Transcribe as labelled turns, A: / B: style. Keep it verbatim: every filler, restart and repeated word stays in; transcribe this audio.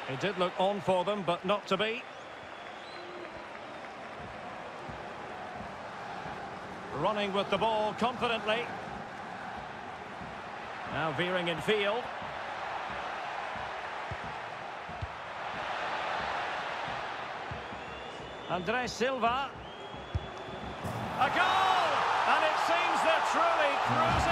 A: It did look on for them, but not to be. Running with the ball confidently. Now veering in field. Andres Silva. A goal! And it seems they're truly cruising.